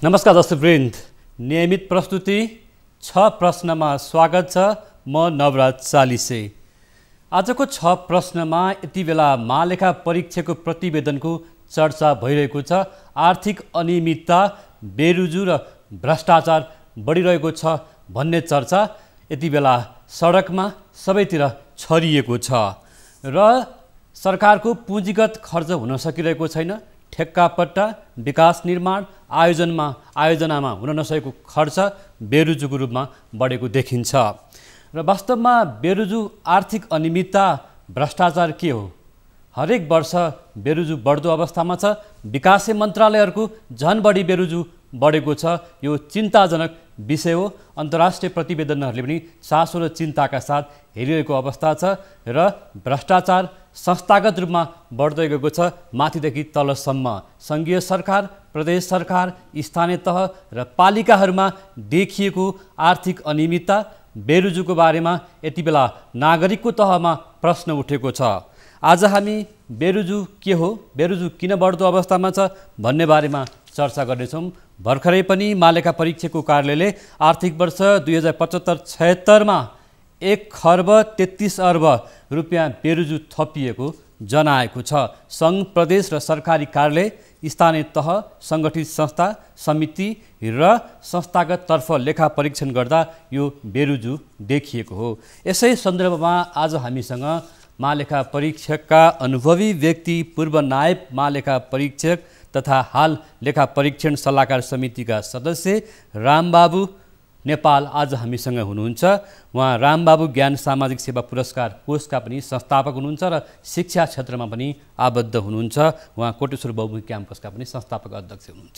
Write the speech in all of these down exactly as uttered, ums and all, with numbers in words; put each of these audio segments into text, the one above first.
नमस्कार दर्शकवृन्द, नियमित प्रस्तुति छ प्रश्नमा स्वागत छ। म नवराज चालिसे। आजको छ प्रश्नमा यति बेला महालेखा परीक्षाको प्रतिवेदनको चर्चा भइरहेको छ। आर्थिक अनियमितता, बेरोजगारी र भ्रष्टाचार बढिरहेको छ भन्ने चर्चा यति बेला सडकमा सबैतिर छरिएको छ र सरकारको पुँजीगत खर्च हुन सकिरहेको छैन। ठेक्कापट्टा, विकास निर्माण आयोजनमा आयोजनामा हुन नसकेको खर्च बेरोजगारीको रूपमा बढेको देखिन्छ र वास्तवमा बेरोजगारी, आर्थिक अनियमितता, भ्रष्टाचार के हो? हरेक वर्ष बेरोजगारी बढ्दो अवस्थामा छ। विकास मन्त्रालयहरूको झन बढी बेरोजगारी बढेको छ। यो चिन्ताजनक विषय हो। अन्तर्राष्ट्रिय प्रतिवेदनहरूले पनि चासो र चिन्ताका साथ हेरिरहेको अवस्था छ र भ्रष्टाचार संस्थागत रूपमा बढ्दै गएको छ, माथिदेखि तलसम्म। सङ्घीय सरकार, प्रदेश सरकार, स्थानीय तह र पालिकाहरूमा देखिएको आर्थिक अनियमितता, बेरोजगारीको बारेमा यति बेला नागरिकको तहमा प्रश्न उठेको छ। आज हामी बेरोजगारी के हो, बेरोजगारी किन बढ्दो अवस्थामा छ भन्ने बारेमा चर्चा गर्नेछौँ। भर्खरै पनि महालेखा परीक्षकको कार्यालयले आर्थिक वर्ष दुई हजार पचहत्तर छयत्तरमा एक खर्ब तेत्तिस अर्ब रुपियाँ बेरोजगारी थपिएको जनाएको छ। सङ्घ, प्रदेश र सरकारी कार्यालय, स्थानीय तह, सङ्गठित संस्था, समिति र संस्थागततर्फ लेखा परीक्षण गर्दा यो बेरोजगारी देखिएको हो। यसै सन्दर्भमा आज हामीसँग महालेखा परीक्षकका अनुभवी व्यक्ति, पूर्व नायब महालेखा परीक्षक तथा हाल लेखा परीक्षण सल्लाहकार समितिका सदस्य रामबाबु नेपाल आज हामीसँग हुनुहुन्छ। उहाँ रामबाबु ज्ञान सामाजिक सेवा पुरस्कार कोषका पनि संस्थापक हुनुहुन्छ र शिक्षा क्षेत्रमा पनि आबद्ध हुनुहुन्छ। उहाँ कोटेश्वर बहुमुखी क्याम्पसका पनि संस्थापक अध्यक्ष हुनुहुन्छ।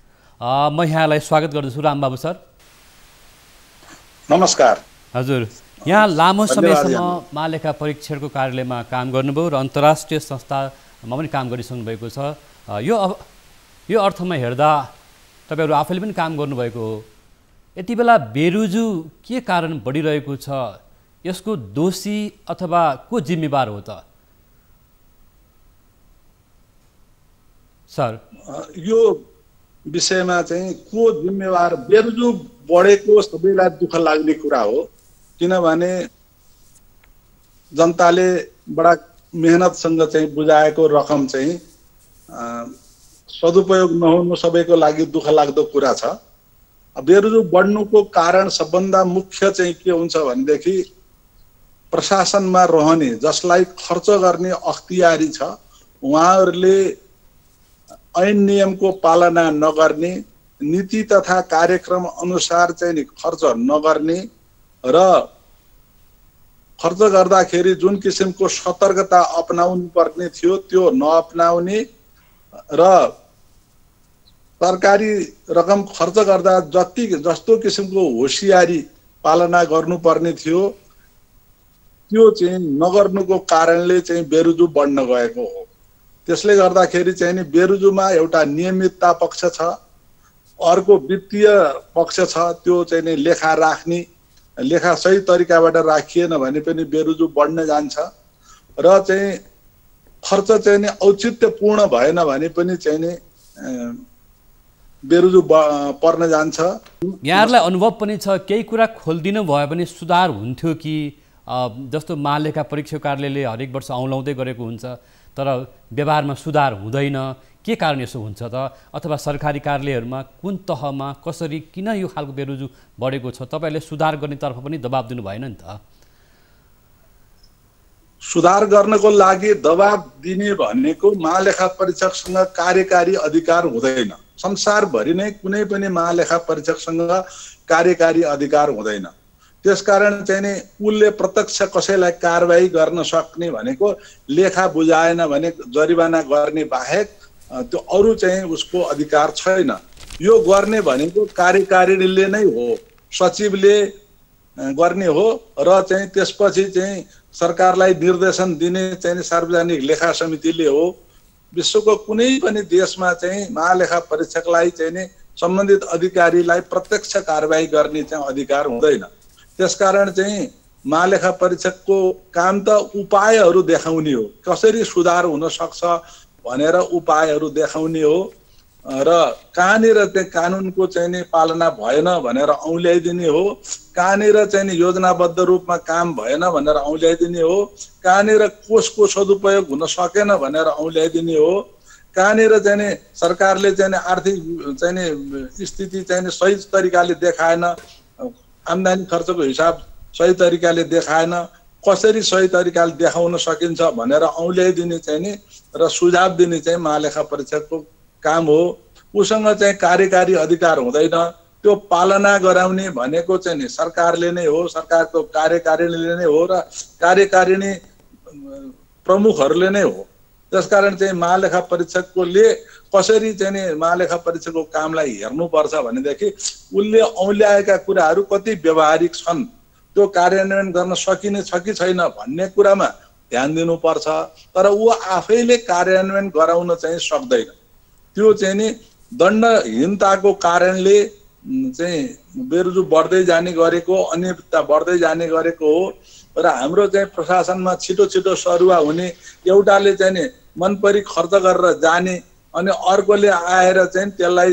म यहाँलाई स्वागत गर्दछु रामबाबु सर। नमस्कार। हजुर, यहाँ लामो समयसम्म महालेखा परीक्षकको कार्यालयमा काम गर्नुभयो र अन्तर्राष्ट्रिय संस्थामा पनि काम गरिसक्नु भएको छ। यो यो अर्थमा हेर्दा तपाईँहरू आफैले पनि काम गर्नुभएको हो। यति बेला बेरोजगारी के कारण बढिरहेको छ? यसको दोषी अथवा को जिम्मेवार हो त सर? यो विषयमा चाहिँ को जिम्मेवार? बेरोजगारी बढेको सबैलाई दुःख लाग्ने कुरा हो, किनभने जनताले बडा मेहनतसँग चाहिँ बुझाएको रकम चाहिँ सदुपयोग नहुनु सबैको लागि दुःख लाग्दो कुरा छ। बेरोजगारी बढ्नुको कारण सबभन्दा मुख्य चाहिँ के हुन्छ भनेदेखि प्रशासनमा रहने, जसलाई खर्च गर्ने अख्तियारी छ, उहाँहरूले ऐन नियमको पालना नगर्ने, नीति तथा कार्यक्रम अनुसार चाहिँ खर्च नगर्ने र खर्च गर्दाखेरि जुन किसिमको सतर्कता अपनाउनु पर्ने थियो त्यो नअपनाउने र सरकारी रकम खर्च गर्दा जति जस्तो किसिमको होसियारी पालना गर्नुपर्ने थियो त्यो चाहिँ नगर्नुको कारणले चाहिँ बेरोजगारी बढ्न गएको हो। त्यसले गर्दाखेरि चाहिँ नि बेरोजगारीमा एउटा नियमितता पक्ष छ, अर्को वित्तीय पक्ष छ। त्यो चाहिँ नि लेखा राख्ने, लेखा सही तरिकाबाट राखिएन भने पनि बेरोजगारी बढ्न जान्छ र चाहिँ खर्च चाहिँ नि औचित्यपूर्ण भएन भने पनि चाहिँ नि बेरोजगारी पर्न जान्छ। यहाँहरूलाई अनुभव पनि छ, केही कुरा खोलिदिनु भयो भने सुधार हुन्थ्यो कि? जस्तो महालेखा परीक्षक कार्यालयले हरेक वर्ष औँलाउँदै गरेको हुन्छ तर व्यवहारमा सुधार हुँदैन। के कारण यसो हुन्छ त? अथवा सरकारी कार्यालयहरूमा कुन तहमा कसरी किन यो खालको बेरोजगारी बढेको छ? तपाईँहरूले सुधार गर्नेतर्फ पनि दबाब दिनु भएन नि त? सुधार गर्नको लागि दबाब दिने भनेको महालेखा परीक्षकसँग कार्यकारी अधिकार हुँदैन। संसारभरि नै कुनै पनि महालेखा परीक्षकसँग कार्यकारी अधिकार हुँदैन। त्यसकारण चाहिँ नि उसले प्रत्यक्ष कसैलाई कारबाही गर्न सक्ने भनेको लेखा बुझाएन भने जरिवाना गर्ने बाहेक त्यो अरू चाहिँ उसको अधिकार छैन। यो गर्ने भनेको कार्यकारिणीले नै हो, सचिवले गर्ने हो र चाहिँ त्यसपछि चाहिँ सरकारलाई निर्देशन दिने चाहिँ सार्वजनिक लेखा समितिले हो। विश्वको कुनै पनि देशमा चाहिँ महालेखा परीक्षकलाई चाहिँ नि सम्बन्धित अधिकारीलाई प्रत्यक्ष कारबाही गर्ने चाहिँ अधिकार हुँदैन। त्यसकारण चाहिँ महालेखा परीक्षकको काम त उपायहरू देखाउने हो, कसरी सुधार हुन सक्छ भनेर उपायहरू देखाउने हो र कहाँनिर चाहिँ कानुनको चाहिँ नि पालना भएन भनेर औल्याइदिने हो, कहाँनिर चाहिँ नि योजनाबद्ध रूपमा काम भएन भनेर औल्याइदिने हो, कहाँनिर कोषको सदुपयोग हुन सकेन भनेर औल्याइदिने हो, कहाँनिर चाहिँ नि सरकारले चाहिँ नि आर्थिक चाहिँ नि स्थिति चाहिँ नि सही तरिकाले देखाएन, आम्दानी खर्चको हिसाब सही तरिकाले देखाएन, कसरी सही तरिकाले देखाउन सकिन्छ भनेर औल्याइदिने चाहिँ नि र सुझाव दिने चाहिँ महालेखा परीक्षकको काम हो। उसँग चाहिँ कार्यकारी अधिकार हुँदैन, त्यो पालना गराउने भनेको चाहिँ नि सरकारले नै हो, सरकारको कार्यकारिणीले नै हो र कार्यकारिणी प्रमुखहरूले नै हो। त्यसकारण चाहिँ महालेखा परीक्षकले कसरी चाहिँ नि महालेखा परीक्षकको कामलाई हेर्नुपर्छ भनेदेखि उसले औल्याएका कुराहरू कति व्यावहारिक छन्, त्यो कार्यान्वयन गर्न सकिने छ कि छैन भन्ने कुरामा ध्यान दिनुपर्छ। तर ऊ आफैले कार्यान्वयन गराउन चाहिँ सक्दैन। त्यो चाहिँ नि दण्डहीनताको कारणले चाहिँ बेरोजु बढ्दै जाने गरेको, अनियमितता बढ्दै जाने गरेको हो र हाम्रो चाहिँ प्रशासनमा छिटो छिटो सरुवा हुने, एउटाले चाहिँ नि मनपरी खर्च गरेर जाने अनि अर्कोले आएर चाहिँ त्यसलाई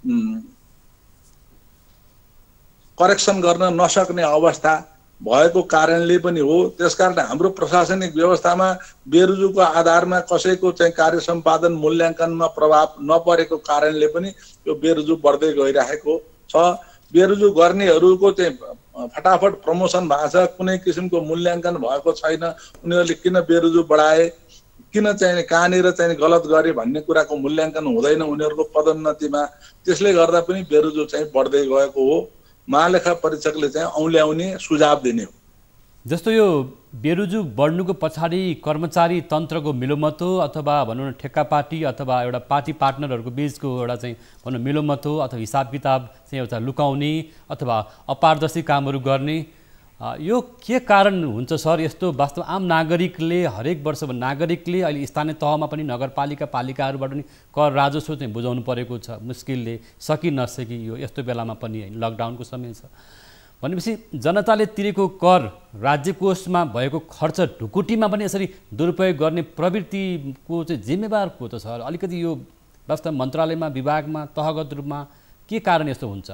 करेक्सन गर्न नसक्ने अवस्था भएको कारणले पनि हो। त्यसकारण हाम्रो प्रशासनिक व्यवस्थामा बेरुजुको आधारमा कसैको चाहिँ कार्य सम्पादन मूल्याङ्कनमा प्रभाव नपरेको कारणले पनि यो बेरुजु बढ्दै गइरहेको छ। बेरुजु गर्नेहरूको चाहिँ फटाफट प्रमोसन भएको छ, कुनै किसिमको मूल्याङ्कन भएको छैन, उनीहरूले किन बेरुजु बढाए, किन चाहिँ कहाँनिर चाहिँ गलत गरे भन्ने कुराको मूल्याङ्कन हुँदैन उनीहरूको पदोन्नतिमा। त्यसले गर्दा पनि बेरुजु चाहिँ बढ्दै गएको हो। महालेखा परीक्षकले चाहिँ औल्याउने, सुझाव दिने हो। जस्तो यो बेरुजु बढ्नुको पछाडि कर्मचारी तन्त्रको मिलोमतो अथवा भनौँ न ठेक्का पार्टी अथवा एउटा पार्टी पार्टनरहरूको बिचको एउटा चाहिँ भनौँ मिलोमतो अथवा हिसाब किताब चाहिँ एउटा लुकाउने अथवा अपारदर्शी कामहरू गर्ने, यो के कारण हुन्छ सर? यस्तो वास्तव आम नागरिकले हरेक वर्ष नागरिकले अहिले स्थानीय तहमा पनि नगरपालिका पालिकाहरूबाट पनि कर राजस्व चाहिँ बुझाउनु परेको छ, मुस्किलले सकि नसकी यो यस्तो बेलामा पनि होइन, लकडाउनको समय छ भनेपछि जनताले तिरेको कर राज्य कोषमा भएको खर्च ढुकुटीमा पनि यसरी दुरुपयोग गर्ने प्रवृत्तिको चाहिँ जिम्मेवार को त सर? अलिकति यो वास्तव मन्त्रालयमा विभागमा तहगत रूपमा के कारण यस्तो हुन्छ?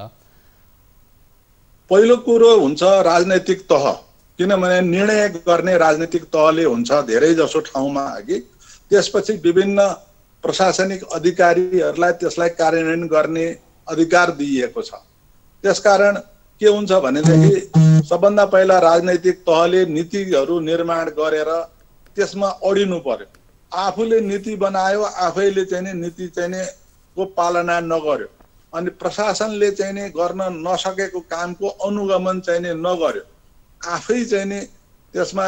पहिलो कुरो हुन्छ राजनैतिक तह, किनभने निर्णय गर्ने राजनैतिक तहले हुन्छ धेरै जसो ठाउँमा अघि, त्यसपछि विभिन्न प्रशासनिक अधिकारीहरूलाई त्यसलाई कार्यान्वयन गर्ने अधिकार दिइएको छ। त्यसकारण के हुन्छ भनेदेखि सबभन्दा पहिला राजनैतिक तहले नीतिहरू निर्माण गरेर त्यसमा अडिनु पर्यो। आफूले नीति बनायो, आफैले चाहिँ नि नीति चाहिँ नि को पालना नगर्यो अनि प्रशासनले चाहिँ नि गर्न नसकेको कामको अनुगमन चाहिँ नि नगर्यो, आफै चाहिँ नि त्यसमा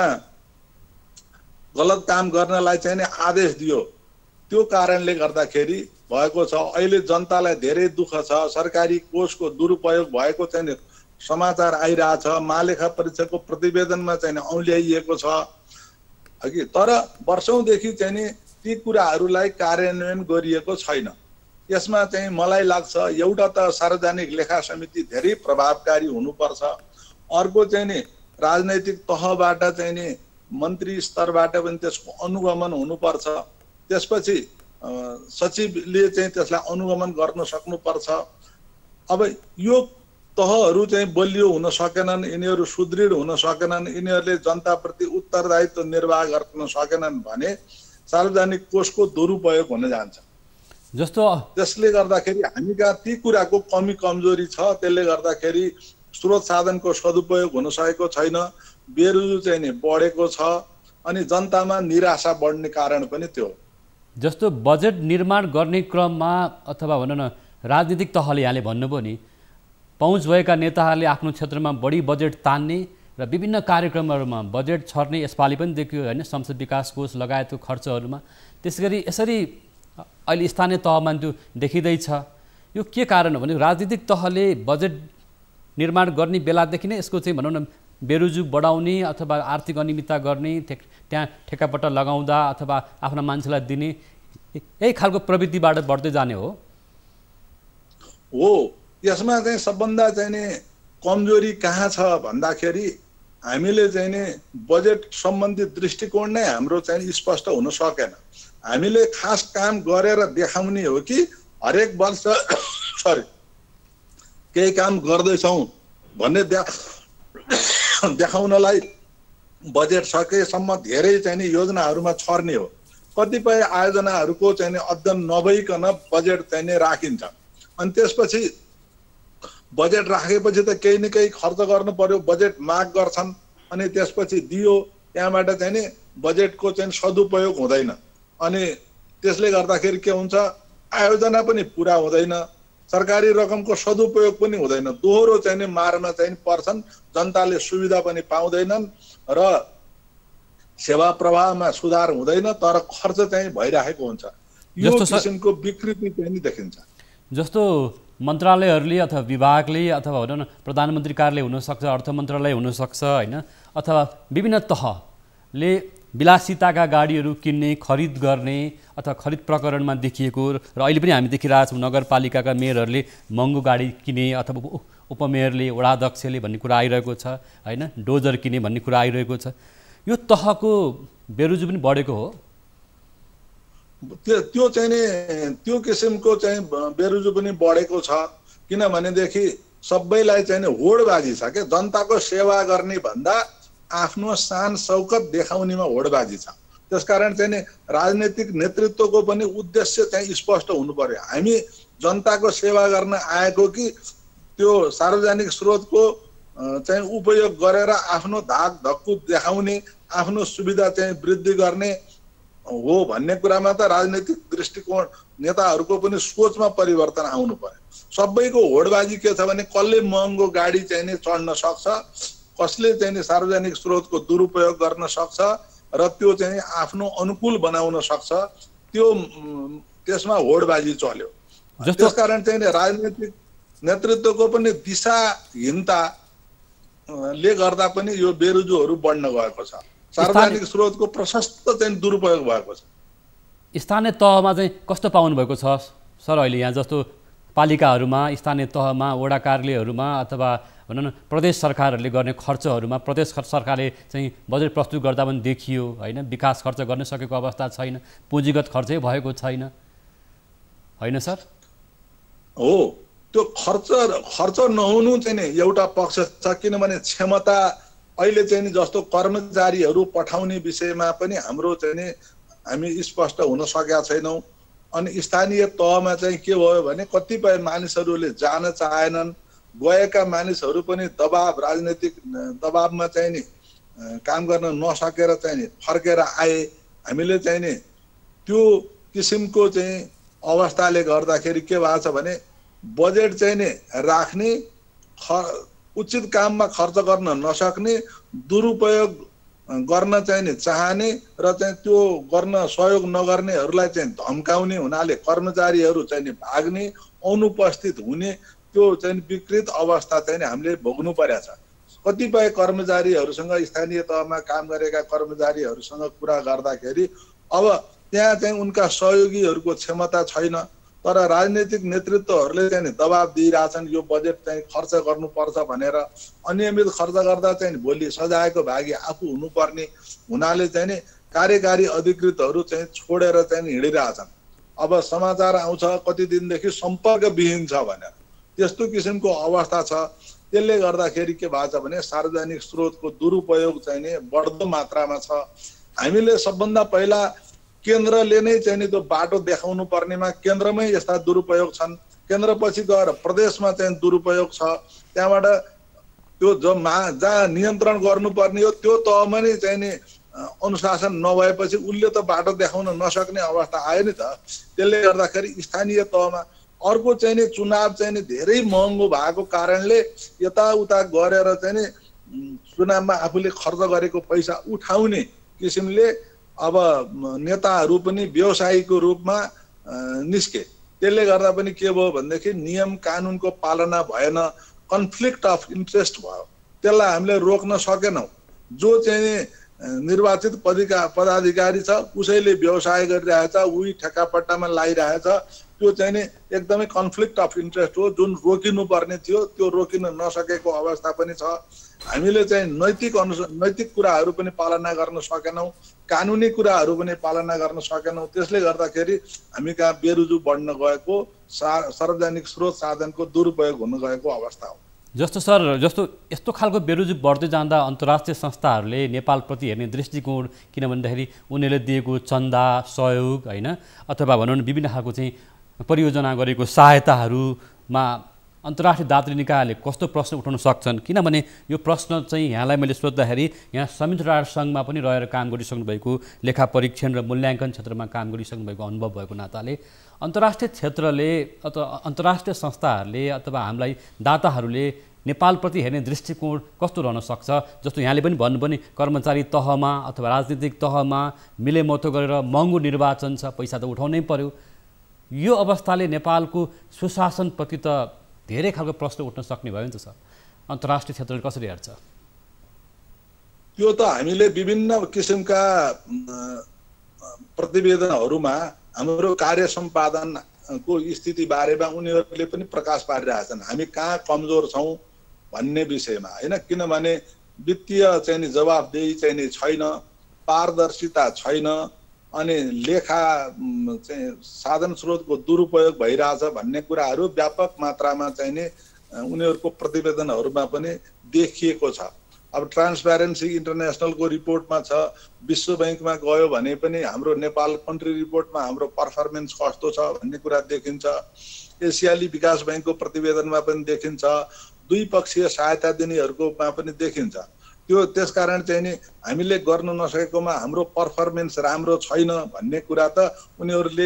गलत काम गर्नलाई चाहिँ नि आदेश दियो, त्यो कारणले गर्दाखेरि भएको छ। अहिले जनतालाई धेरै दुःख छ, सरकारी कोषको दुरुपयोग भएको चाहिँ नि समाचार आइरहेछ, महालेखा परीक्षकको प्रतिवेदनमा चाहिँ नि औल्याइएको छ अघि, तर वर्षौंदेखि चाहिँ नि ती कुराहरूलाई कार्यान्वयन गरिएको छैन। यसमा चाहिँ मलाई लाग्छ एउटा त सार्वजनिक लेखा समिति धेरै प्रभावकारी हुनुपर्छ, अर्को चाहिँ नि राजनैतिक तहबाट चाहिँ नि मन्त्री स्तरबाट पनि त्यसको अनुगमन हुनुपर्छ, त्यसपछि सचिवले चाहिँ त्यसलाई अनुगमन गर्न सक्नुपर्छ। अब यो तहहरू चाहिँ बलियो हुन सकेनन्, यिनीहरू सुदृढ हुन सकेनन्, यिनीहरूले जनताप्रति उत्तरदायित्व निर्वाह गर्न सकेनन् भने सार्वजनिक कोषको दुरुपयोग हुन जान्छ। जस्तो त्यसले गर्दाखेरि हामी कहाँ ती कुराको कमी कमजोरी छ, त्यसले गर्दाखेरि स्रोत साधनको सदुपयोग हुन सकेको छैन, बेरोजु चाहिँ नि बढेको छ अनि जनतामा निराशा बढ्ने कारण पनि त्यो हो। जस्तो बजेट निर्माण गर्ने क्रममा अथवा भनौँ न राजनीतिक तहले यहाँले भन्नुभयो नि, पहुँच भएका नेताहरूले आफ्नो क्षेत्रमा बढी बजेट तान्ने र विभिन्न कार्यक्रमहरूमा बजेट छर्ने यसपालि पनि देखियो होइन, संसद विकास कोष लगायतको खर्चहरूमा। त्यसै गरी यसरी अहिले स्थानीय तहमा त्यो देखिँदैछ। यो के कारण हो भने राजनीतिक तहले बजेट निर्माण गर्ने बेलादेखि नै यसको चाहिँ भनौँ न बेरोजु बढाउने अथवा आर्थिक अनियमितता गर्ने, त्यहाँ ठेक्कापट्टा लगाउँदा अथवा आफ्ना मान्छेलाई दिने, यही खालको प्रवृत्तिबाट बढ्दै जाने हो हो यसमा चाहिँ सबभन्दा चाहिँ नि कमजोरी कहाँ छ भन्दाखेरि हामीले चाहिँ नि बजेट सम्बन्धी दृष्टिकोण नै हाम्रो चाहिँ स्पष्ट हुन सकेन। हामीले खास काम गरेर देखाउने हो कि हरेक वर्ष सरी केही काम गर्दैछौँ भन्ने देखाउनलाई बजेट सकेसम्म धेरै चाहिँ नि योजनाहरूमा छर्ने हो। कतिपय आयोजनाहरूको चाहिँ नि अध्ययन नभइकन बजेट चाहिँ नि राखिन्छ अनि त्यसपछि बजेट राखेपछि त केही न केही खर्च गर्नु पर्यो, बजेट माग गर्छन् अनि त्यसपछि दियो, त्यहाँबाट चाहिँ नि बजेटको चाहिँ सदुपयोग हुँदैन अनि त्यसले गर्दाखेरि के हुन्छ, आयोजना पनि पुरा हुँदैन, सरकारी रकमको सदुपयोग पनि हुँदैन, दोहोरो चाहिँ नि मारमा चाहिँ पर्छन्, जनताले सुविधा पनि पाउँदैनन् र सेवा प्रवाहमा सुधार हुँदैन, तर खर्च चाहिँ भइरहेको हुन्छ। यो किसिमको विकृति चाहिँ नि देखिन्छ। जस्तो मन्त्रालयहरूले अथवा विभागले अथवा भनौँ न प्रधानमन्त्री कार्यालय हुनसक्छ, अर्थ मन्त्रालय हुनसक्छ होइन, अथवा विभिन्न तहले विलासिताका गाडीहरू किन्ने, खरिद गर्ने अथवा खरिद प्रकरणमा देखिएको र अहिले पनि हामी देखिरहेछौँ नगरपालिकाका मेयरहरूले महँगो गाडी किने अथवा उपमेयरले वडाध्यक्षले भन्ने कुरा आइरहेको छ होइन, डोजर किने भन्ने कुरा आइरहेको छ। यो तहको बेरोजगारी पनि बढेको हो। त्यो त्यो चाहिँ नि त्यो किसिमको चाहिँ बेरोजगारी पनि बढेको छ किनभनेदेखि सबैलाई चाहिँ नि होडबाजी छ के, जनताको सेवा गर्ने भन्दा आफ्नो शान शौकत देखाउनेमा होडबाजी छ। त्यसकारण चाहिँ नि राजनीतिक नेतृत्वको पनि उद्देश्य चाहिँ स्पष्ट हुनु पर्यो। हामी जनताको सेवा गर्न आएको कि त्यो सार्वजनिक स्रोतको चाहिँ उपयोग गरेर आफ्नो धाक धक्कु देखाउने, आफ्नो सुविधा चाहिँ वृद्धि गर्ने हो भन्ने कुरामा त राजनीतिक दृष्टिकोण नेताहरूको पनि सोचमा परिवर्तन आउनु पर्यो। सबैको होडबाजी के छ भने कसले महँगो गाडी चाहिँ नि चढ्न सक्छ, कसले चाहिँ नि सार्वजनिक स्रोतको दुरुपयोग गर्न सक्छ र त्यो चाहिँ आफ्नो अनुकूल बनाउन सक्छ, त्यो त्यसमा होडबाजी चल्यो। त्यसकारण चाहिँ राजनीतिक नेतृत्वको पनि दिशाहीनताले गर्दा पनि यो बेरोजगारीहरू बढ्न गएको छ, सार्वजनिक स्रोतको प्रशस्त चाहिँ दुरुपयोग भएको छ। स्थानीय तहमा चाहिँ कस्तो पाउनु भएको छ सर अहिले यहाँ, जस्तो पालिकाहरूमा, स्थानीय तहमा, वडा कार्यालयहरूमा अथवा भनौँ न प्रदेश सरकारहरूले गर्ने खर्चहरूमा प्रदेश सरकारले चाहिँ बजेट प्रस्तुत गर्दा पनि देखियो होइन, विकास खर्च गर्न सकेको अवस्था छैन, पुँजीगत खर्चै भएको छैन होइन सर? हो, त्यो खर्च खर्च नहुनु चाहिँ नि एउटा पक्ष छ, किनभने क्षमता अहिले चाहिँ नि जस्तो कर्मचारीहरू पठाउने विषयमा पनि हाम्रो चाहिँ नि हामी स्पष्ट हुन सकेका छैनौँ। अनि स्थानीय तहमा चाहिँ के भयो भने कतिपय मानिसहरूले जान चाहेनन्, गएका मानिसहरू पनि दबाब राजनीतिक दबाबमा चाहिँ नि काम गर्न नसकेर चाहिँ नि फर्केर आए। हामीले चाहिँ नि त्यो किसिमको चाहिँ अवस्थाले गर्दाखेरि के भएको छ भने बजेट चाहिँ नि राख्ने, उचित काममा खर्च गर्न नसक्ने, दुरुपयोग गर्न चाहिँ नि चाहने र चाहिँ त्यो गर्न सहयोग नगर्नेहरूलाई चाहिँ धम्काउने हुनाले कर्मचारीहरू चाहिँ नि भाग्ने, अनुपस्थित हुने, त्यो चाहिँ विकृत अवस्था चाहिँ हामीले भोग्नु परेको छ। कतिपय कर्मचारीहरूसँग, स्थानीय तहमा काम गरेका कर्मचारीहरूसँग कुरा गर्दाखेरि अब त्यहाँ चाहिँ उनका सहयोगीहरूको क्षमता छैन, तर राजनीतिक नेतृत्वहरूले चाहिँ नि दबाब दिइरहेछन् यो बजेट चाहिँ खर्च गर्नुपर्छ भनेर। अनियमित खर्च गर्दा चाहिँ भोलि सजायको भागी आफू हुनुपर्ने हुनाले चाहिँ नि कार्यकारी अधिकृतहरू चाहिँ छोडेर चाहिँ हिँडिरहेछन्। अब समाचार आउँछ कति दिनदेखि सम्पर्कविहीन छ भनेर, त्यस्तो किसिमको अवस्था छ। त्यसले गर्दाखेरि के भएको छ भने सार्वजनिक स्रोतको दुरुपयोग चाहिँ नि बढ्दो मात्रामा छ। हामीले सबभन्दा पहिला केन्द्रले नै चाहिँ नि त्यो बाटो देखाउनु पर्नेमा केन्द्रमै यस्ता दुरुपयोग छन्, केन्द्रपछि गएर प्रदेशमा चाहिँ दुरुपयोग छ, त्यहाँबाट त्यो जो मा जहाँ नियन्त्रण गर्नुपर्ने हो त्यो तहमा नै चाहिँ नि अनुशासन नभएपछि उसले त बाटो देखाउन नसक्ने अवस्था आयो नि त। त्यसले गर्दाखेरि स्थानीय तहमा अर्को चाहिँ नि चुनाव चाहिँ नि धेरै महँगो भएको कारणले यताउता गरेर चाहिँ नि चुनावमा आफूले खर्च गरेको पैसा उठाउने किसिमले अब नेताहरू पनि व्यवसायीको रूपमा निस्के। त्यसले गर्दा पनि के भयो भनेदेखि नियम कानुनको पालना भएन, कन्फ्लिक्ट अफ इन्ट्रेस्ट भयो, त्यसलाई हामीले रोक्न सकेनौँ। जो चाहिँ निर्वाचित पदिका पदाधिकारी छ उसैले व्यवसाय गरिरहेछ, उही ठेक्कापट्टामा लागिरहेछ, त्यो चाहिँ नि एकदमै कन्फ्लिक्ट अफ इन्ट्रेस्ट हो, जुन रोकिनु पर्ने थियो त्यो रोकिन नसकेको अवस्था पनि छ। हामीले चाहिँ नैतिक अनुसार नैतिक कुराहरू पनि पालना गर्न सकेनौँ, कानुनी कुराहरू पनि पालना गर्न सकेनौँ। त्यसले गर्दाखेरि हामी कहाँ बेरुजु बढ्न गएको, सार्वजनिक स्रोत साधनको दुरुपयोग हुन गएको अवस्था हो। जस्तो सर, जस्तो यस्तो खालको बेरोजगारी बढ्दै जाँदा अन्तर्राष्ट्रिय संस्थाहरूले नेपालप्रति हेर्ने दृष्टिकोण, किन भन्दाखेरि उनीहरूले दिएको चन्दा सहयोग होइन अथवा भनौँ न विभिन्न खालको चाहिँ परियोजना गरेको सहायताहरूमा अन्तर्राष्ट्रिय दातृ निकायले कस्तो प्रश्न उठाउन सक्छन्? किनभने यो प्रश्न चाहिँ यहाँलाई मैले सोद्धाखेरि यहाँ संयुक्त राष्ट्र सङ्घमा पनि रहेर काम गरिसक्नु भएको, लेखा परीक्षण र मूल्याङ्कन क्षेत्रमा काम गरिसक्नु भएको अनुभव भएको नाताले अन्तर्राष्ट्रिय क्षेत्रले अथवा अन्तर्राष्ट्रिय संस्थाहरूले अथवा हामीलाई दाताहरूले नेपालप्रति हेर्ने दृष्टिकोण कस्तो रहन सक्छ? जस्तो यहाँले पनि भन्नु पनि कर्मचारी तहमा अथवा राजनीतिक तहमा मिलेमतो गरेर महँगो निर्वाचन छ, पैसा त उठाउनै पर्यो। यो अवस्थाले नेपालको सुशासनप्रति त धेरै खालको प्रश्न उठ्न सक्ने भयो नि त सर। अन्तर्राष्ट्रिय क्षेत्रले कसरी हेर्छ? त्यो त हामीले विभिन्न किसिमका प्रतिवेदनहरूमा हाम्रो कार्य सम्पादनको स्थिति बारेमा उनीहरूले पनि प्रकाश पारिरहेछन्। हामी कहाँ कमजोर छौँ भन्ने विषयमा होइन, किनभने वित्तीय चाहिँ नि जवाफदेही चाहिँ नि छैन, पारदर्शिता छैन, अनि लेखा चाहिँ साधन स्रोतको दुरुपयोग भइरहेछ भन्ने कुराहरू व्यापक मात्रामा चाहिँ नि उनीहरूको प्रतिवेदनहरूमा पनि देखिएको छ। अब ट्रान्सप्यारेन्सी इन्टरनेसनलको रिपोर्टमा छ, विश्व ब्याङ्कमा गयो भने पनि हाम्रो नेपाल कन्ट्री रिपोर्टमा हाम्रो पर्फर्मेन्स कस्तो छ भन्ने कुरा देखिन्छ। एसियाली विकास ब्याङ्कको प्रतिवेदनमा पनि देखिन्छ, द्विपक्षीय सहायता दिनेहरूकोमा पनि देखिन्छ। त्यो त्यसकारण चाहिँ नि हामीले गर्न नसकेकोमा हाम्रो पर्फर्मेन्स राम्रो छैन भन्ने कुरा त उनीहरूले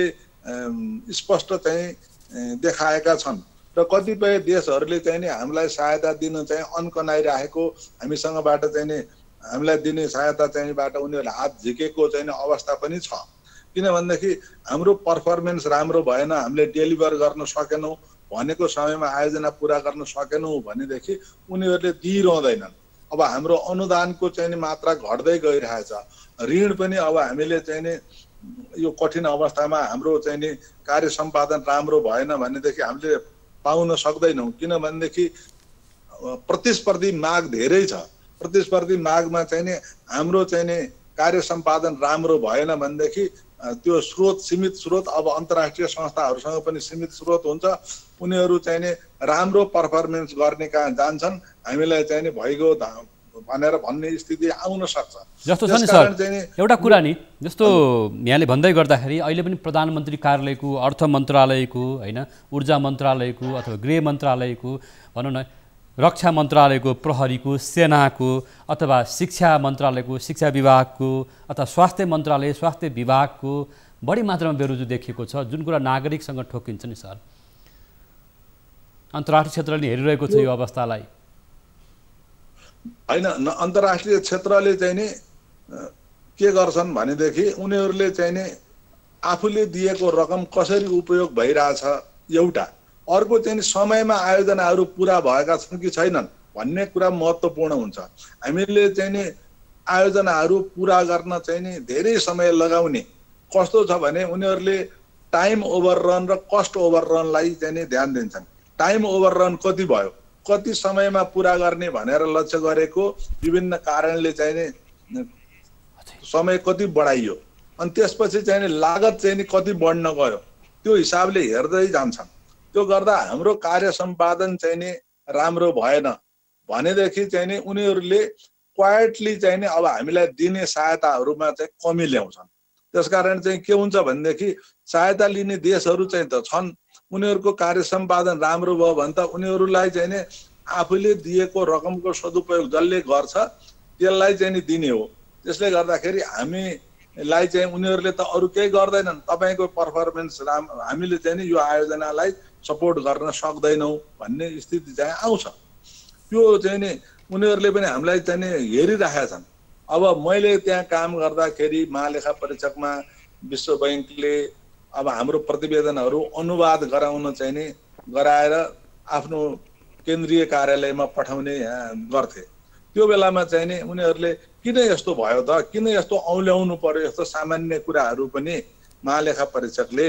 स्पष्ट चाहिँ देखाएका छन्। र कतिपय देशहरूले चाहिँ नि हामीलाई सहायता दिन चाहिँ अन्कनाइराखेको, हामीसँगबाट चाहिँ नि हामीलाई दिने सहायता चाहिँबाट उनीहरूले हात झिकेको चाहिँ अवस्था पनि छ। किनभनेदेखि हाम्रो पर्फर्मेन्स राम्रो भएन, हामीले डेलिभर गर्न सकेनौँ, भनेको समयमा आयोजना पुरा गर्न सकेनौँ भनेदेखि उनीहरूले दिइरहँदैनन्। अब हाम्रो अनुदानको चाहिँ नि मात्रा घट्दै गइरहेछ, ऋण पनि अब हामीले चाहिँ नि यो कठिन अवस्थामा हाम्रो चाहिँ नि कार्य सम्पादन राम्रो भएन भनेदेखि हामीले पाउन सक्दैनौँ। किनभनेदेखि प्रतिस्पर्धी माग धेरै छ, प्रतिस्पर्धी मागमा चाहिँ नि हाम्रो चाहिँ नि कार्य सम्पादन राम्रो भएन भनेदेखि त्यो स्रोत सीमित स्रोत, अब अन्तर्राष्ट्रिय संस्थाहरूसँग पनि सीमित स्रोत हुन्छ, उनीहरू चाहिँ नि राम्रो पर्फर्मेन्स गर्ने कहाँ जान्छन्, हामीलाई चाहिँ नि भइगयो भनेर भन्ने स्थिति आउन सक्छ। जस्तो छ नि सर, एउटा कुरा नि जस्तो यहाँले भन्दै गर्दाखेरि अहिले पनि प्रधानमन्त्री कार्यालयको, अर्थ मन्त्रालयको होइन, ऊर्जा मन्त्रालयको अथवा गृह मन्त्रालयको भनौँ न, रक्षा मन्त्रालयको, प्रहरीको, सेनाको अथवा शिक्षा मन्त्रालयको, शिक्षा विभागको अथवा स्वास्थ्य मन्त्रालय, स्वास्थ्य विभागको बढी मात्रामा बेरोजगारी देखिएको छ, जुन कुरा नागरिकसँग ठोकिन्छ नि सर। अन्तर्राष्ट्रिय क्षेत्रले हेरिरहेको छ यो अवस्थालाई होइन। अन्तर्राष्ट्रिय क्षेत्रले चाहिँ नि के गर्छन् भनेदेखि उनीहरूले चाहिँ नि आफूले दिएको रकम कसरी उपयोग भइरहेछ एउटा, अर्को चाहिँ समयमा आयोजनाहरू पुरा भएका छन् कि छैनन् भन्ने कुरा महत्त्वपूर्ण हुन्छ। हामीले चाहिँ नि आयोजनाहरू पुरा गर्न चाहिँ नि धेरै समय लगाउने कस्तो छ भने उनीहरूले टाइम ओभररन र कस्ट ओभररनलाई चाहिँ नि ध्यान दिन्छन्। टाइम ओभररन कति भयो, कति समयमा पुरा गर्ने भनेर लक्ष्य गरेको विभिन्न कारणले चाहिँ नि समय कति बढाइयो, अनि त्यसपछि चाहिँ नि लागत चाहिँ नि कति बढ्न गयो, त्यो हिसाबले हेर्दै जान्छन्। त्यो गर्दा हाम्रो कार्य सम्पादन चाहिँ नि राम्रो भएन भनेदेखि चाहिँ नि उनीहरूले क्वाइटली चाहिँ नि अब हामीलाई दिने सहायताहरूमा चाहिँ कमी ल्याउँछन्। त्यसकारण चाहिँ के हुन्छ भनेदेखि सहायता लिने देशहरू चाहिँ त छन्, उनीहरूको कार्य सम्पादन राम्रो भयो भने त उनीहरूलाई चाहिँ नि आफूले दिएको रकमको सदुपयोग जसले गर्छ त्यसलाई चाहिँ नि दिने हो। त्यसले गर्दाखेरि हामीलाई चाहिँ उनीहरूले त अरू केही गर्दैनन्, तपाईँको पर्फर्मेन्स राम हामीले चाहिँ नि यो आयोजनालाई सपोर्ट गर्न सक्दैनौँ भन्ने स्थिति चाहिँ आउँछ। त्यो चाहिँ नि उनीहरूले पनि हामीलाई चाहिँ नि हेरिराखेका छन्। अब मैले त्यहाँ काम गर्दाखेरि महालेखा परीक्षकमा विश्व ब्याङ्कले अब हाम्रो प्रतिवेदनहरू अनुवाद गराउन चाहिँ नि गराएर आफ्नो केन्द्रीय कार्यालयमा पठाउने गर्थे। त्यो बेलामा चाहिँ नि उनीहरूले किन यस्तो भयो त, किन यस्तो औल्याउनु पर्यो, यस्तो सामान्य कुराहरू पनि महालेखा परीक्षकले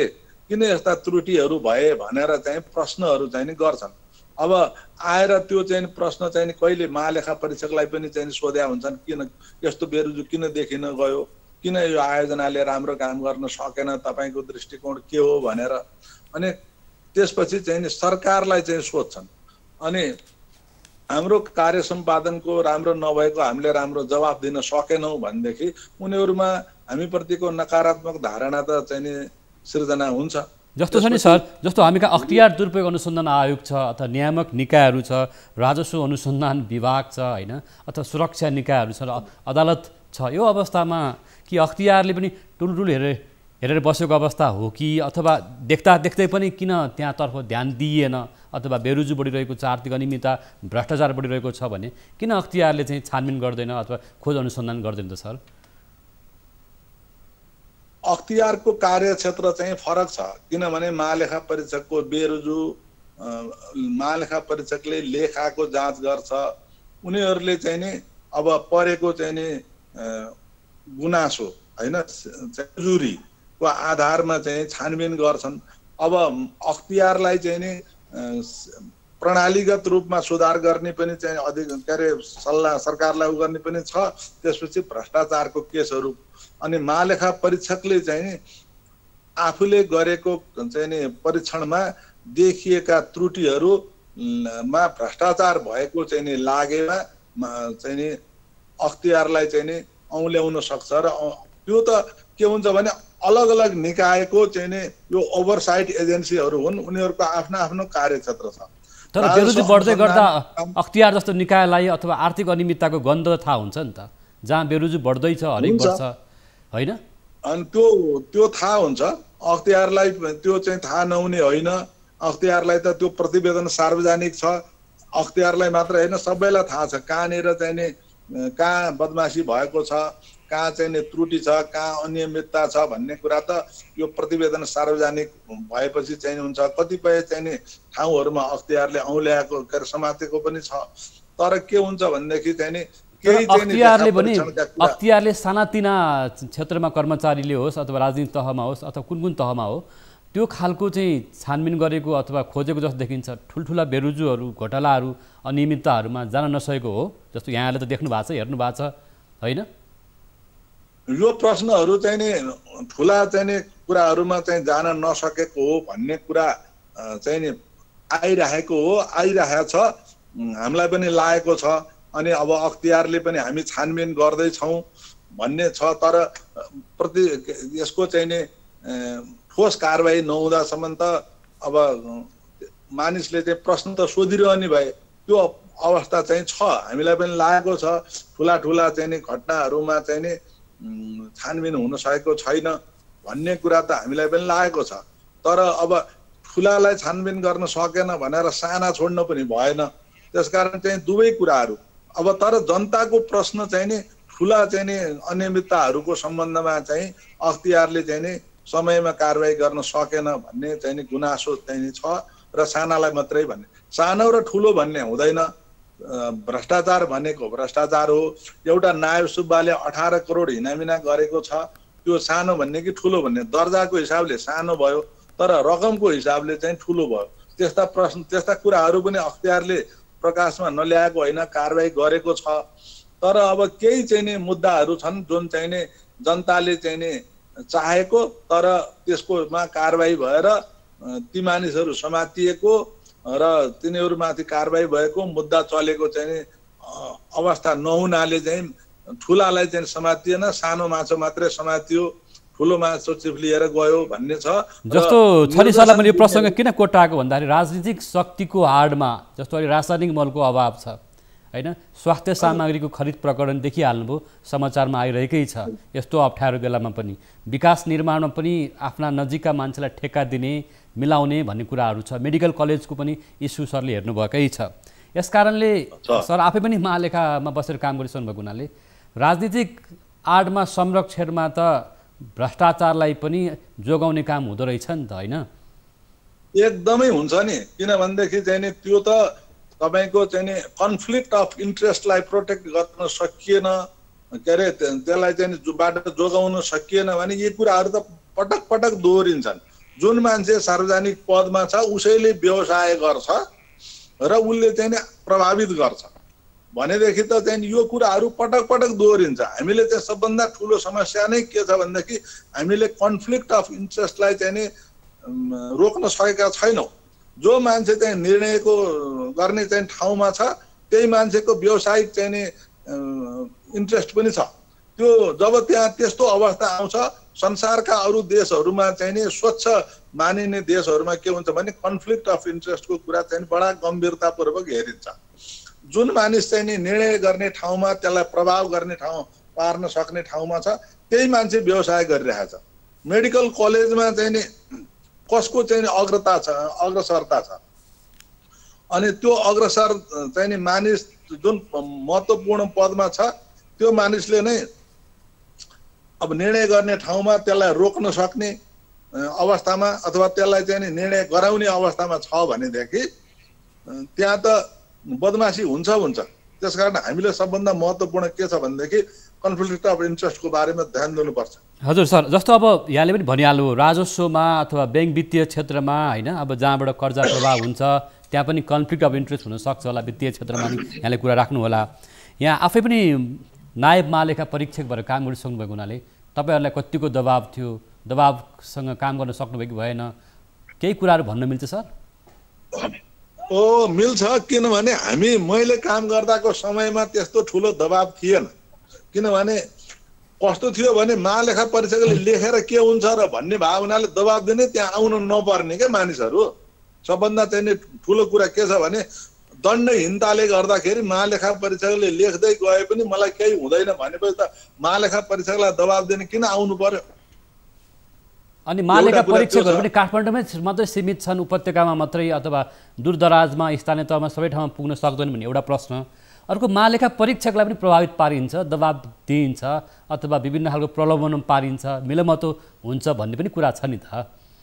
किन यस्ता त्रुटिहरू भए भनेर चाहिँ प्रश्नहरू चाहिँ नि गर्छन्। अब आएर त्यो चाहिँ प्रश्न चाहिँ कहिले महालेखा परीक्षकलाई पनि चाहिँ सोध्या हुन्छन्, किन यस्तो बेरुजु किन देखिन गयो, किन यो आयोजनाले राम्रो काम गर्न सकेन, तपाईँको दृष्टिकोण के हो भनेर। अनि त्यसपछि चाहिँ सरकारलाई चाहिँ सोध्छन्। अनि हाम्रो कार्य सम्पादनको राम्रो नभएको हामीले राम्रो जवाब दिन सकेनौँ भनेदेखि उनीहरूमा हामीप्रतिको नकारात्मक धारणा त चाहिँ नि सिर्जना हुन्छ। जस्तो छ नि सर, जस्तो हामी कहाँ अख्तियार दुरुपयोग अनुसन्धान आयोग छ अथवा नियामक निकायहरू छ, राजस्व अनुसन्धान विभाग छ होइन, अथवा सुरक्षा निकायहरू छ, अदालत छ। यो अवस्थामा कि अख्तियारले पनि टुलटुल हेरेर हेरेर बसेको अवस्था हो कि, अथवा देख्दा देख्दै पनि किन त्यहाँतर्फ ध्यान दिइएन, अथवा बेरुजु बढिरहेको छ, आर्थिक अनियमितता भ्रष्टाचार बढिरहेको छ भने किन अख्तियारले चाहिँ छानबिन गर्दैन अथवा खोज अनुसन्धान गर्दैन त सर? अख्तियारको कार्यक्षेत्र चाहिँ फरक छ, किनभने महालेखा परीक्षकको बेरुजु महालेखा परीक्षकले लेखाको जाँच गर्छ, उनीहरूले चाहिँ नि अब परेको चाहिँ नि गुनासो होइन जुरीको आधारमा चाहिँ छानबिन गर्छन्। अब अख्तियारलाई चाहिँ नि प्रणालीगत रूपमा सुधार गर्ने पनि चाहिँ अधिक के अरे सल्लाह सरकारलाई उ गर्ने पनि छ। त्यसपछि भ्रष्टाचारको केसहरू, अनि महालेखा परीक्षकले चाहिँ आफूले गरेको चाहिँ नि परीक्षणमा देखिएका त्रुटिहरूमा भ्रष्टाचार भएको चाहिँ नि लागेमा चाहिँ नि अख्तियारलाई चाहिँ नि औल्याउन सक्छ। र त्यो त के हुन्छ भने अलग अलग निकायको चाहिँ नि यो ओभरसाइट एजेन्सीहरू हुन्, उनीहरूको आफ्नो आफ्नो कार्यक्षेत्र छ। तर बेरुजु बढ्दै गर्दा अख्तियार जस्तो निकायलाई अथवा आर्थिक अनियमितताको गन्ध थाहा हुन्छ नि त, जहाँ बेरुजु बढ्दैछ हरेक वर्ष होइन। अनि त्यो त्यो थाहा हुन्छ अख्तियारलाई, त्यो चाहिँ थाहा नहुने होइन। अख्तियारलाई त त्यो प्रतिवेदन सार्वजनिक छ, अख्तियारलाई मात्र होइन सबैलाई थाहा छ कहाँनिर चाहिँ नि कहाँ बदमासी भएको छ, कहाँ चाहिँ नि त्रुटि छ, कहाँ अनियमितता छ भन्ने कुरा त यो प्रतिवेदन सार्वजनिक भएपछि चाहिँ हुन्छ। कतिपय चाहिँ नि ठाउँहरूमा अख्तियारले औल्याएको के अरे समातेको पनि छ। तर के हुन्छ भनेदेखि चाहिँ नि अख्तियारले पनि अख्तियारले सानातिना क्षेत्रमा कर्मचारीले होस् अथवा राजनीतिक तहमा होस् अथवा कुन कुन तहमा हो त्यो खालको चाहिँ छानबिन गरेको अथवा खोजेको जस्तो देखिन्छ। ठुल्ठुला बेरुजुहरू घोटालाहरू अनियमितताहरूमा जान नसकेको हो जस्तो यहाँले त देख्नु भएको छ, हेर्नु भएको छ होइन। यो प्रश्नहरू चाहिँ नि ठुला चाहिँ नि कुराहरूमा चाहिँ जान नसकेको हो भन्ने कुरा चाहिँ नि आइरहेको हो, आइरहेको छ, हामीलाई पनि लागेको छ। अनि अब अख्तियारले पनि हामी छानबिन गर्दैछौँ भन्ने छ। तर प्रति यसको चाहिँ नि ठोस कारबाही नहुँदासम्म त अब मानिसले चाहिँ प्रश्न त सोधिरहने भए त्यो अवस्था चाहिँ छ। हामीलाई पनि लागेको छ ठुला ठुला चाहिँ नि घटनाहरूमा चाहिँ नि छानबिन हुन सकेको छैन भन्ने कुरा त हामीलाई पनि लागेको छ। तर अब ठुलालाई छानबिन गर्न सकेन भनेर साना छोड्न पनि भएन। त्यसकारण चाहिँ दुवै कुराहरू अब, तर जनताको प्रश्न चाहिँ नि ठुला चाहिँ नि अनियमितताहरूको सम्बन्धमा चाहिँ अख्तियारले चाहिँ नि समयमा कारबाही गर्न सकेन भन्ने चाहिँ नि गुनासो चाहिँ नि छ। र सानालाई मात्रै भन्ने, सानो र ठुलो भन्ने हुँदैन। भ्रष्टाचार भनेको भ्रष्टाचार हो। एउटा नायब सुब्बाले अठार करोड हिनामिना गरेको छ, त्यो सानो भन्ने कि ठुलो भन्ने, दर्जाको हिसाबले सानो भयो तर रकमको हिसाबले चाहिँ ठुलो भयो। त्यस्ता प्रश्न त्यस्ता कुराहरू पनि अख्तियारले प्रकाशमा नल्याएको होइन, कारबाही गरेको छ। तर अब केही चाहिँ नि मुद्दाहरू छन् जुन चाहिँ नि जनताले चाहिँ नि चाहेको तर त्यसकोमा कारबाही भएर ती मानिसहरू समातिएको र तिनीहरूमाथि कारबाही भएको मुद्दा चलेको चाहिँ नि अवस्था नहुनाले चाहिँ ठुलालाई चाहिँ समातिएन, सानो माछो मात्रै समातियो, ठुलो माछो चिप्लिएर गयो भन्ने छ। जस्तो छ नि सरलाई मैले यो प्रसङ्ग किन कोटाएको भन्दाखेरि राजनीतिक शक्तिको आडमा जस्तो अहिले रासायनिक मलको अभाव छ होइन, स्वास्थ्य सामग्रीको खरिद प्रकरण देखिहाल्नुभयो, समाचारमा आइरहेकै छ। यस्तो अप्ठ्यारो बेलामा पनि विकास निर्माणमा पनि आफ्ना नजिकका मान्छेलाई ठेक्का दिने मिलाउने भन्ने कुराहरू छ। मेडिकल कलेजको पनि इस्यु सरले हेर्नुभएकै छ। यस कारणले सर आफै पनि महालेखामा बसेर काम गरिसक्नु भएको हुनाले राजनीतिक आडमा संरक्षणमा त भ्रष्टाचारलाई पनि जोगाउने काम हुँदो रहेछ नि त होइन? एकदमै हुन्छ नि, किनभनेदेखि चाहिँ नि त्यो त तपाईँको चाहिँ नि कन्फ्लिक्ट अफ इन्ट्रेस्टलाई प्रोटेक्ट गर्न सकिएन, के अरे त्यसलाई चाहिँ बाटो जोगाउन सकिएन भने यी कुराहरू त पटक पटक दोहोरिन्छन्। जुन मान्छे सार्वजनिक पदमा छ उसैले व्यवसाय गर्छ र उसले चाहिँ नि प्रभावित गर्छ भनेदेखि त चाहिँ यो कुराहरू पटक पटक दोहोरिन्छ। हामीले चाहिँ सबभन्दा ठुलो समस्या नै के छ भनेदेखि हामीले कन्फ्लिक्ट अफ इन्ट्रेस्टलाई चाहिँ नि रोक्न सकेका छैनौँ। जो मान्छे चाहिँ निर्णयको गर्ने चाहिँ ठाउँमा छ त्यही मान्छेको व्यावसायिक चाहिँ नि इन्ट्रेस्ट पनि छ। त्यो जब त्यहाँ त्यस्तो अवस्था आउँछ संसारका अरू देशहरूमा चाहिँ नि स्वच्छ मानिने देशहरूमा के हुन्छ भने कन्फ्लिक्ट अफ इन्ट्रेस्टको कुरा चाहिँ बडा गम्भीरतापूर्वक हेरिन्छ। जुन मानिस चाहिँ नि निर्णय गर्ने ठाउँमा त्यसलाई प्रभाव गर्ने ठाउँ पार्न सक्ने ठाउँमा छ त्यही मान्छे व्यवसाय गरिरहेछ। मेडिकल कलेजमा चाहिँ नि कसको चाहिँ नि अग्रता छ अग्रसरता छ अनि त्यो अग्रसर चाहिँ नि मानिस जुन महत्त्वपूर्ण पदमा छ त्यो मानिसले नै अब निर्णय गर्ने ठाउँमा त्यसलाई रोक्न सक्ने अवस्थामा अथवा त्यसलाई चाहिँ नि निर्णय गराउने अवस्थामा छ भनेदेखि त्यहाँ त बदमासी हुन्छ हुन्छ। त्यसकारण हामीले सबभन्दा महत्त्वपूर्ण के छ भनेदेखि कन्फ्लिक्ट अफ इन्ट्रेस्टको बारेमा ध्यान दिनुपर्छ। हजुर सर, जस्तो अब यहाँले पनि भनिहाल्नु राजस्वमा अथवा ब्याङ्क वित्तीय क्षेत्रमा होइन, अब जहाँबाट कर्जा प्रभाव हुन्छ त्यहाँ पनि कन्फ्लिक्ट अफ इन्ट्रेस्ट हुनसक्छ होला, वित्तीय क्षेत्रमा नि यहाँले कुरा राख्नु होला। यहाँ आफै पनि नायब महालेखा परीक्षक भएर काम गरिसक्नु भएको हुनाले तपाईँहरूलाई कतिको दबाब थियो, दबाबसँग काम गर्न सक्नुभयो कि भएन, केही कुराहरू भन्न मिल्छ सर? ओ मिल्छ, किनभने हामी मैले काम गर्दाको समयमा त्यस्तो ठुलो दबाब थिएन। किनभने कस्तो थियो भने महालेखा परीक्षकले लेखेर के हुन्छ र भन्ने भावनाले दबाब दिने, त्यहाँ आउनु नपर्ने क्या मानिसहरू। सबभन्दा चाहिँ नि ठुलो कुरा के छ भने दण्डहीनताले गर्दाखेरि महालेखा परीक्षकले लेख्दै गए पनि मलाई केही हुँदैन भनेपछि त महालेखा परीक्षकलाई दबाब दिने किन आउनु पर्यो? अनि महालेखा परीक्षकहरू पनि काठमाडौँमै मात्रै सीमित छन्, उपत्यकामा मात्रै अथवा दूरदराजमा स्थानीय तहमा सबै ठाउँमा पुग्न सक्दैन भन्ने एउटा प्रश्न। अर्को, महालेखा परीक्षकलाई पनि प्रभावित पारिन्छ, दबाब दिइन्छ अथवा विभिन्न खालको प्रलोभन पारिन्छ, मिलोमतो हुन्छ भन्ने पनि कुरा छ नि त।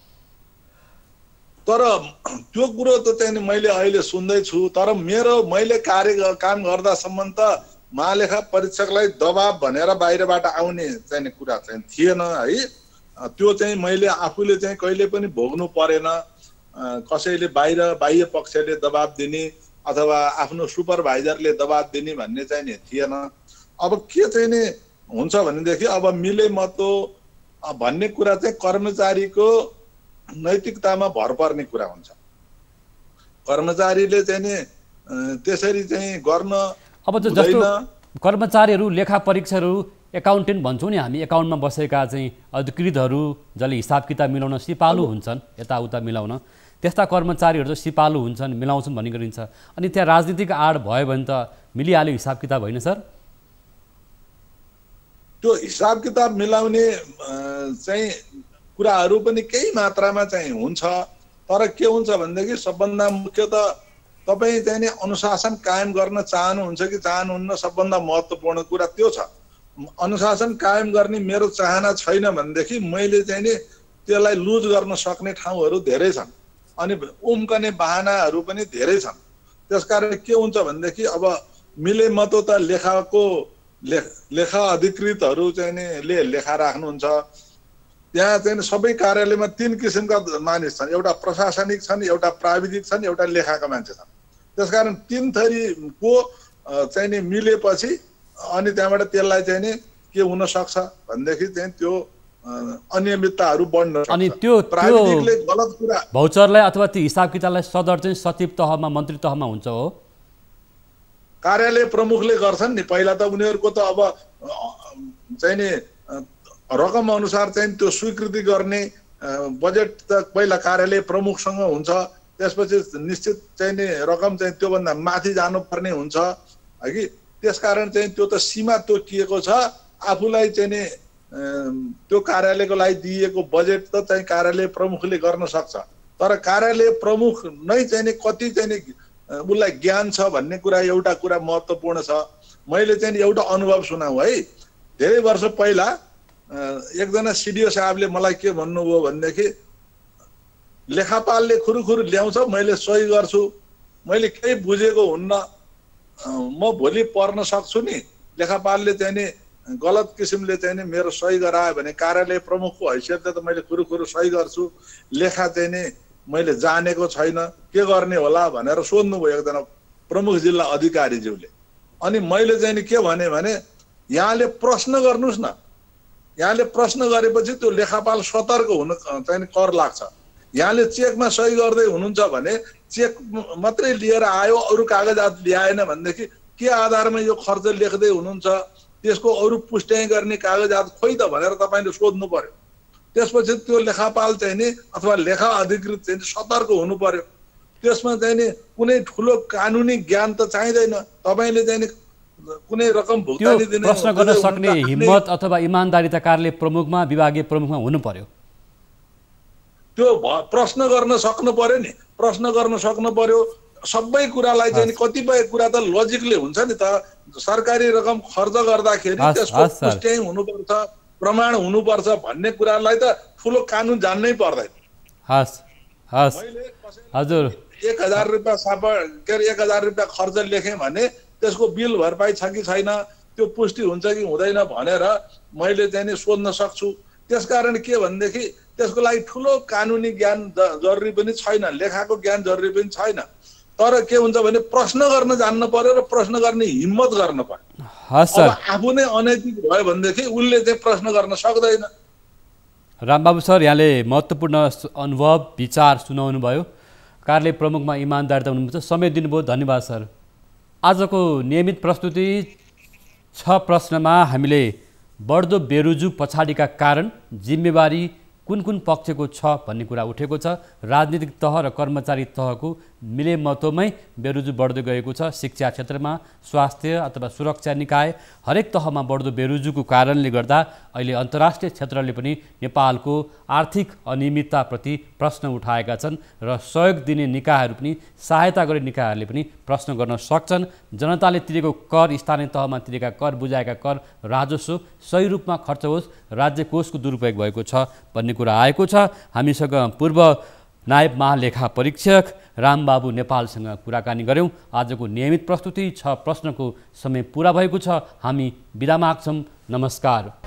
तर त्यो कुरो त चाहिँ मैले अहिले सुन्दैछु, तर मेरो मैले कार्य काम गर्दासम्म त महालेखा परीक्षकलाई दबाब भनेर बाहिरबाट आउने चाहिँ कुरा चाहिँ थिएन है। त्यो चाहिँ मैले आफूले चाहिँ कहिले पनि भोग्नु परेन। कसैले बाहिर बाह्य पक्षले दबाब दिने अथवा आफ्नो सुपरभाइजरले दबाब दिने भन्ने चाहिँ नि थिएन। अब के चाहिँ नि हुन्छ भनेदेखि अब मिले मतो भन्ने कुरा चाहिँ कर्मचारीको नैतिकतामा भर पर्ने कुरा हुन्छ। कर्मचारीले चाहिँ नि त्यसरी चाहिँ गर्न अब जस्तो कर्मचारीहरू, लेखा परीक्षकहरू, एकाउन्टेन्ट भन्छौँ नि हामी, एकाउन्टमा बसेका चाहिँ अधिकृतहरू जसले हिसाब किताब मिलाउन सिपालु हुन्छन्, यताउता मिलाउन, त्यस्ता कर्मचारीहरू चाहिँ सिपालु हुन्छन्, मिलाउँछन् भन्ने गरिन्छ। अनि त्यहाँ राजनीतिक आड भयो भने त मिलिहाल्यो हिसाब किताब, होइन सर? त्यो हिसाब किताब मिलाउने चाहिँ कुराहरू पनि केही मात्रामा चाहिँ हुन्छ। तर के हुन्छ भनेदेखि सबभन्दा मुख्य त तपाईँ चाहिँ नि अनुशासन कायम गर्न चाहनुहुन्छ कि चाहनुहुन्न, सबभन्दा महत्त्वपूर्ण कुरा त्यो छ। अनुशासन कायम गर्ने मेरो चाहना छैन भनेदेखि मैले चाहिँ नि त्यसलाई लुज गर्न सक्ने ठाउँहरू धेरै छन् अनि उम्कने बहानाहरू पनि धेरै छन्। त्यसकारण के हुन्छ भनेदेखि अब मिले मतो त लेखाको लेख लेखा अधिकृतहरू चाहिँ नि ले लेखा राख्नुहुन्छ। त्यहाँ चाहिँ सबै कार्यालयमा तीन किसिमका मानिस छन्, एउटा प्रशासनिक छन्, एउटा प्राविधिक छन्, एउटा लेखाका मान्छे छन्। त्यसकारण तीन थरीको चाहिँ नि मिलेपछि अनि त्यहाँबाट त्यसलाई चाहिँ नि के हुन सक्छ भनेदेखि चाहिँ त्यो अनियमितताहरू बढ्न सक्छ। अनि त्यो प्राविधिकले गलत कुरा भौचरलाई अथवा त्यो हिसाब किताबलाई सदर चाहिँ सचिव तहमा, मन्त्री तहमा हुन्छ हो, कार्यालय प्रमुखले गर्छन् नि। पहिला त उनीहरूको त अब चाहिँ नि रकम अनुसार चाहिँ त्यो स्वीकृति गर्ने बजेट त पहिला कार्यालय प्रमुखसँग हुन्छ, त्यसपछि निश्चित चाहिँ नि रकम चाहिँ त्योभन्दा माथि जानुपर्ने हुन्छ है कि। त्यसकारण चाहिँ त्यो त सीमा तोकिएको छ। आफूलाई चाहिँ नि त्यो कार्यालयको लागि दिएको बजेट त चाहिँ कार्यालय प्रमुखले गर्न सक्छ, तर कार्यालय प्रमुख नै चाहिँ नि कति चाहिँ नि उसलाई ज्ञान छ भन्ने कुरा एउटा कुरा महत्त्वपूर्ण छ। मैले चाहिँ एउटा अनुभव सुनाऊ है। धेरै वर्ष पहिला एकजना सिडिओ साहबले मलाई के भन्नुभयो भनेदेखि लेखापालले खुरुखुरु ल्याउँछ, मैले सही गर्छु, मैले केही बुझेको हुन्न, म भोलि पढ्न सक्छु नि, लेखापालले चाहिँ नि गलत किसिमले चाहिँ नि मेरो सही गरायो भने कार्यालय प्रमुखको हैसियतले त मैले कुरुकुरु सही गर्छु, लेखा चाहिँ नि मैले जानेको छैन, के गर्ने होला भनेर सोध्नुभयो एकजना प्रमुख जिल्ला अधिकारीज्यूले। अनि मैले चाहिँ नि के भने भने यहाँले प्रश्न गर्नुहोस् न, यहाँले प्रश्न गरेपछि त्यो लेखापाल सतर्क हुनु चाहिँ कर लाग्छ। यहाँले चेकमा सही गर्दै हुनुहुन्छ भने चेक मात्रै लिएर आयो, अरू कागजात ल्याएन भनेदेखि के आधारमा यो खर्च लेख्दै हुनुहुन्छ, त्यसको अरू पुष्टि गर्ने कागजात खोइ त भनेर तपाईँले सोध्नु पर्यो। त्यसपछि त्यो लेखापाल चाहिँ नि अथवा लेखा अधिकृत चाहिँ सतर्क हुनु पर्यो। त्यसमा चाहिँ नि कुनै ठुलो कानुनी ज्ञान त चाहिँदैन, तपाईँले चाहिँ नि कुनै रकम भुक्तानी दिने प्रश्न गर्न सक्ने हिम्मत अथवा इमानदारी त कार्यालय प्रमुखमा विभागीय प्रमुखमा हुनु पर्यो। त्यो प्रश्न गर्न सक्नु पर्यो नि, प्रश्न गर्न सक्नु पर्यो। सबै कुरालाई चाहिँ नि कतिपय कुरा त लजिकले हुन्छ नि त, सरकारी रकम खर्च गर्दाखेरि त्यसको पुष्टि हुनुपर्छ, प्रमाण हुनुपर्छ भन्ने कुरालाई त ठुलो कानुन जान्नै पर्दैन। हस् हस् हजुर, एक हजार रुपियाँ साप के अरे एक हजार रुपियाँ खर्च लेखेँ भने त्यसको बिल भरपाई छ कि छैन, त्यो पुष्टि हुन्छ कि हुँदैन भनेर मैले चाहिँ नि सोध्न सक्छु। त्यसकारण के भनेदेखि त्यसको लागि ठुलो कानुनी ज्ञान जरुरी पनि छैन, लेखाको ज्ञान जरुरी पनि छैन। तर के हुन्छ भने प्रश्न गर्न जान्नु पर्यो र प्रश्न गर्ने हिम्मत गर्नु पर्यो। अब आफू नै अनैतिक भयो भनेदेखि उसले चाहिँ प्रश्न गर्न सक्दैन। रामबाबु सर, यहाँले महत्त्वपूर्ण अनुभव विचार सुनाउनु भयो। कार्यालय प्रमुखमा इमानदारिता हुनुहुन्छ, समय दिनुभयो, धन्यवाद सर। आजको नियमित प्रस्तुति छ प्रश्नमा हामीले बढ्दो बेरोजु पछाडिका कारण, जिम्मेवारी कुन कुन पक्षको छ भन्ने कुरा उठेको छ। राजनीतिक तह र कर्मचारी तहको मिलेमतोमै बेरोजु बढ्दै गएको छ। शिक्षा क्षेत्रमा, स्वास्थ्य अथवा सुरक्षा निकाय हरेक तहमा बढ्दो बेरोजुको कारणले गर्दा अहिले अन्तर्राष्ट्रिय क्षेत्रले पनि नेपालको आर्थिक अनियमितताप्रति प्रश्न उठाएका छन् र सहयोग दिने निकायहरू पनि, सहायता गर्ने निकायहरूले पनि प्रश्न गर्न सक्छन्। जनताले तिरेको कर, स्थानीय तहमा तिरेका कर, बुझाएका कर, राजस्व सही रूपमा खर्च होस्, राज्य कोषको दुरुपयोग भएको छ भन्ने कुरा आएको छ। हामीसँग पूर्व नायब महालेखा परीक्षक रामबाबु नेपालसँग कुराकानी गऱ्यौँ। आजको नियमित प्रस्तुति छ प्रश्नको समय पुरा भएको छ। हामी बिदा माग्छौँ। नमस्कार।